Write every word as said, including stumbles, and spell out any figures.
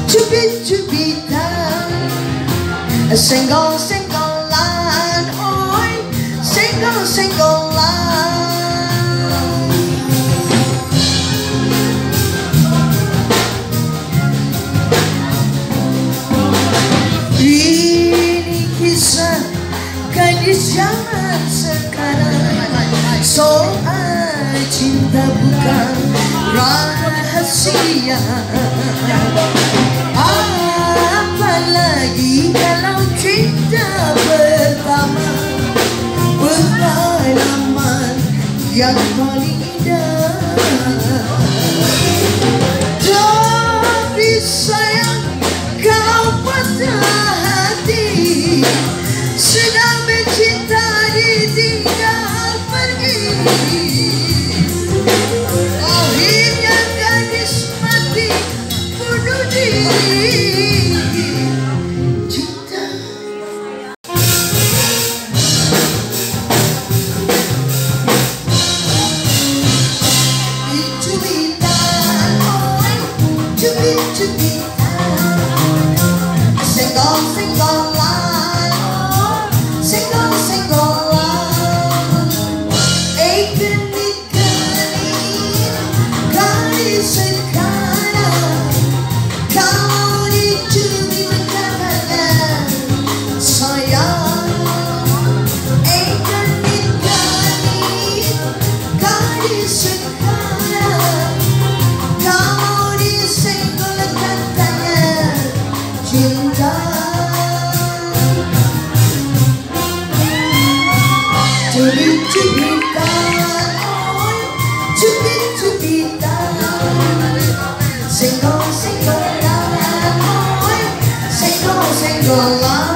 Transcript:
Cubit Cubitan, senggol-senggolan, oi, senggol-senggolan. Ini kisah gadis zaman sekarang, soal cinta bukan rahasia. Apalagi kalau cinta pertama, pengalaman yang paling indah. Tapi sayang kau patah hati, sedang mencinta ditinggal pergi. Akhirnya gadis mati bunuh diri. Cinta Cubitan, oi, cubit cubitan, senggol-senggolan, senggol-senggolan. Eh genit-genit gadis sekarang, kau dicubit katanya sayang. Eh genit-genit gadis sekarang, kau disenggol katanya cinta. Cubit cubitan, oi, cubit cubitan, senggol-senggolan, oi, senggol-senggolan.